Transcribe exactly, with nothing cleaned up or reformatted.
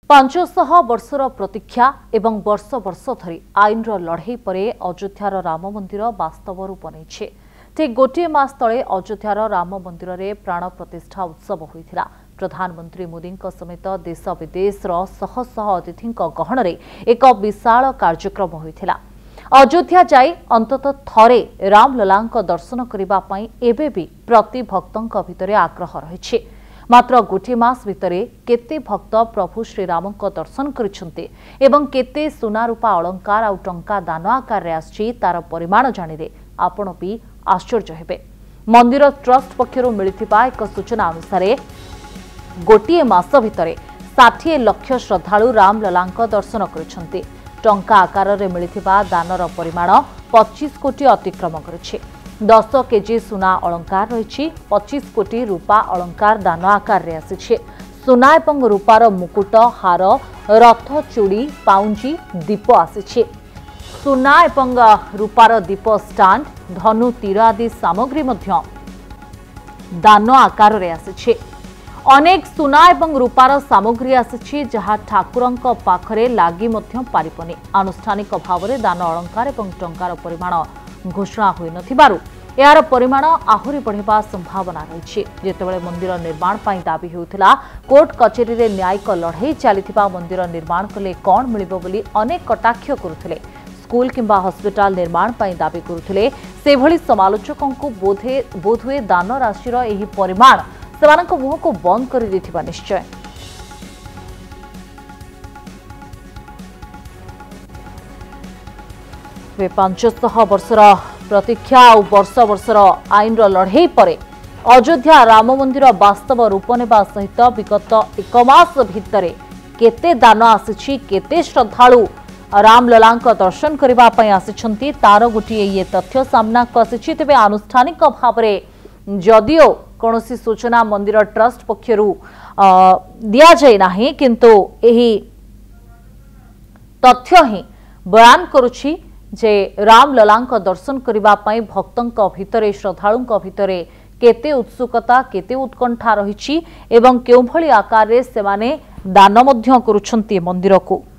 पांचशह वर्षर प्रतीक्षा एवं वर्ष वर्ष धरी आईनर लड़ई पर अयोध्यार राम मंदिर वास्तव रूप नहीं। ठीक गोटे मास तले अयोध्यार राम मंदिर में प्राण प्रतिष्ठा उत्सव होता। प्रधानमंत्री मोदी समेत देश विदेशर शह शह अतिथि गहन एक विशाल कार्यक्रम होता। अयोध्या जाई अंतत थरे रामलला दर्शन करने एबे भी प्रति भक्तों भितर आग्रह रही। मात्र गोटे मास भितरे केते भक्त प्रभु श्रीराम दर्शन करिसेंते एवं केते सुना रूपा अलंकार आउ टंका दान आकार आछि तार परिमाण जानिले आपण भी आश्चर्य हेबे। मंदिर ट्रस्ट पक्षरु मिलिथिबा एक सूचना अनुसार गोटे मास भितरे साठ लाख श्रद्धालु रामललांक दर्शन करिसेंते। टंका आकार रे मिलिथिबा दानर परिमाण पच्चीस कोटी अतिक्रम करिछि। दस केजी सुना अलंकार रही। पच्चीस कोटी रूपा अलंकार दान आकार आसी। सुना एवं रूपार मुकुट हार रथ चूड़ी पाउंजी दीप आसी। सुना एवं रूपार दीप स्टांड धनु तीर आदि सामग्री मध्य दान आकार आसी। अनेक सुना एवं रूपार सामग्री आसी जहाँ ठाकुरंक पाखरे लागी मध्य पारिबनी। आनुष्ठानिक भाव में दान अलंकार एवं टंकार परिमाण घोषणा होई नथिबारु यार परिमाण आहुरी बढ़िबा संभावना रही। जेतेबेले मंदिर निर्माण पई दाबी होउथिला कोर्ट कचेरी रे न्यायिक लड़ई चलीथिबा मंदिर निर्माण कले कोन मिलिबो बोली अनेक कटाक्ष करुथिले। स्कूल किंबा हॉस्पिटल निर्माण पई दाबी करुथिले। से भली समालोचकों को बोधे बोधुए दान राशिर एही परिमाण सेमानक मुह को बंद करि देथिबा निश्चय। वे पांचशह वर्षर प्रतीक्षा और वर्ष वर्षर आईनर लड़ई पर अयोध्या राम मंदिर वास्तव रूप नेबा सहित विगत एक मास भितर केते दान आसी केते श्रद्धालु रामललांक दर्शन करबा पई आसिछंती तार गोटे ये तथ्य सामना को आसी। तेबे आनुष्ठानिक भाव में जदियो कौनसी सूचना मंदिर ट्रस्ट पक्षरु दिया जाय नाही किंतु एही तथ्य ही बयान करुछि जे रामललांक दर्शन करबा पई भक्तों भितरे श्रद्धालुओं भितरे केते उत्सुकता केते उत्कंठा रहिछि एवं केउ भली आकार रे सेमाने दान मध्य करुछंती मंदिर को।